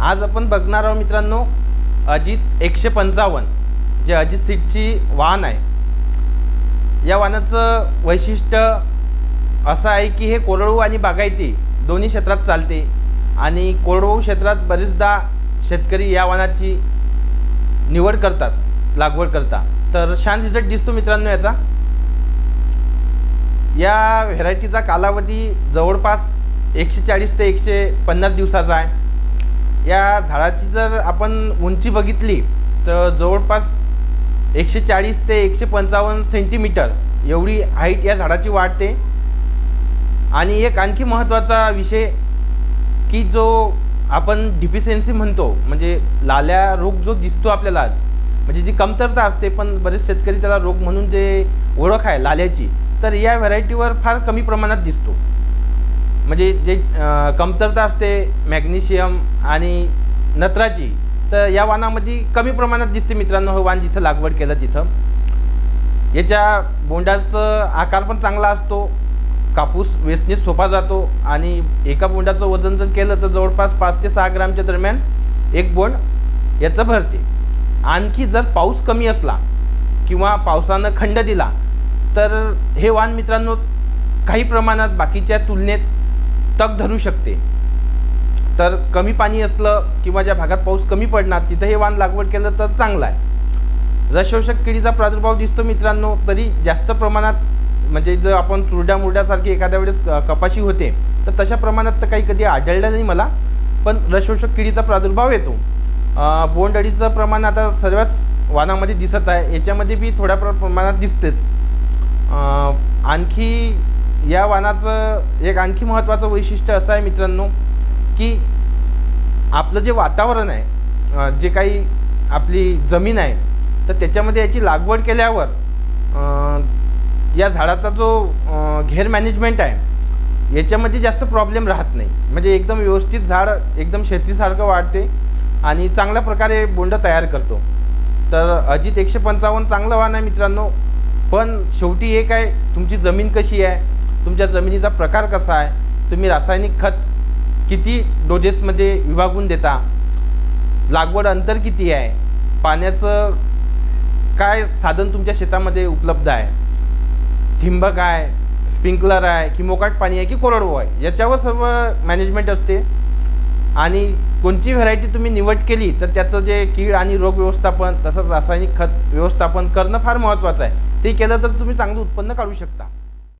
आज आपण बघणार आहोत मित्रांनो अजित 155 जे अजित सीटची वाहन आहे। या वाहनाचं वैशिष्ट्य असं आहे की हे कोरडवाहू आणि बागायती दोन्ही क्षेत्रात चालते आणि कोरडवाहू क्षेत्रात बरेचदा शेतकरी या वाहनाची निवड करतात, लागवड करतात। तर छान रिझल्ट दिसतो मित्रांनो याचा। या व्हेरायटीचा कालावधी जवळपास 140 ते 150 दिवसाचा आहे। या झाडाची जर आपण उंची बघितली तर जवळपास 140 ते 155 सेंटीमीटर एवढी हाईट या झाडाची वाढते। आणि एक आणखी महत्त्वाचा विषय की जो आपण डिफिशियन्सी म्हणतो, म्हणजे लाल्या रोग जो दिसतो आपल्याला, म्हणजे जी कमतरता असते, पण बरेच शेतकरी त्याला रोग म्हणून जे ओळख आहे लाल्याची, तर या व्हरायटीवर फार कमी प्रमाणात दिसतो। म्हणजे जे कमतरता असते मॅग्नेशियम आणि नत्राची, तर या वाहनामध्ये कमी प्रमाणात दिसते मित्रांनो। हे वाहन जिथं लागवड केलं तिथं याच्या बोंडाचा आकार पण चांगला असतो, कापूस वेचणीत सोपा जातो आणि एका बोंडाचं वजन जर केलं तर जवळपास 5 ते 6 ग्रामच्या दरम्यान एक बोंड याचं भरते। आणखी जर पाऊस कमी असला किंवा पावसानं खंड दिला तर हे वाहन मित्रांनो काही प्रमाणात बाकीच्या तुलनेत तग धरू शकते। तर कमी पाणी असलं किंवा ज्या भागात पाऊस कमी पडणार तिथं हे वाहन लागवड केलं तर चांगलं आहे। रसशोषक किडीचा प्रादुर्भाव दिसतो मित्रांनो, तरी जास्त प्रमाणात म्हणजे जर आपण चुरड्या मुरड्यासारखी एखाद्या वेळेस कपाशी होते तर तशा प्रमाणात तर काही कधी आढळलं नाही मला, पण रसशोषक किडीचा प्रादुर्भाव येतो। बोंडअळीचं प्रमाण आता सर्वच वाहनामध्ये दिसत आहे, याच्यामध्ये बी थोड्या प्रमाणात दिसतेच। आणखी या वाहनाचं एक आणखी महत्त्वाचं वैशिष्ट्य असं आहे मित्रांनो की आपलं जे वातावरण आहे, जे काही आपली जमीन आहे, तर त्याच्यामध्ये याची लागवड केल्यावर या झाडाचा जो घेर मॅनेजमेंट आहे याच्यामध्ये जास्त प्रॉब्लेम राहत नाही। म्हणजे एकदम व्यवस्थित झाड एकदम शेतीसारखं वाढते आणि चांगल्या प्रकारे बोंड तयार करतो। तर अजित 155 चांगलं वाहन आहे मित्रांनो, पण शेवटी एक आहे तुमची जमीन कशी आहे, तुमच्या जमिनीचा प्रकार कसा आहे, तुम्ही रासायनिक खत किती डोजेसमध्ये विभागून देता, लागवड अंतर किती आहे, पाण्याचं काय साधन तुमच्या शेतामध्ये उपलब्ध आहे, ठिंबक आहे, स्प्रिंकलर आहे की मोकाट पाणी आहे की कोरडवाहू आहे, याच्यावर सर्व मॅनेजमेंट असते। आणि कोणती व्हरायटी तुम्ही निवड केली तर त्याचं जे कीड आणि रोग व्यवस्थापन तसंच रासायनिक खत व्यवस्थापन करणं फार महत्त्वाचं आहे। ते केलं तर तुम्ही चांगलं उत्पन्न काढू शकता।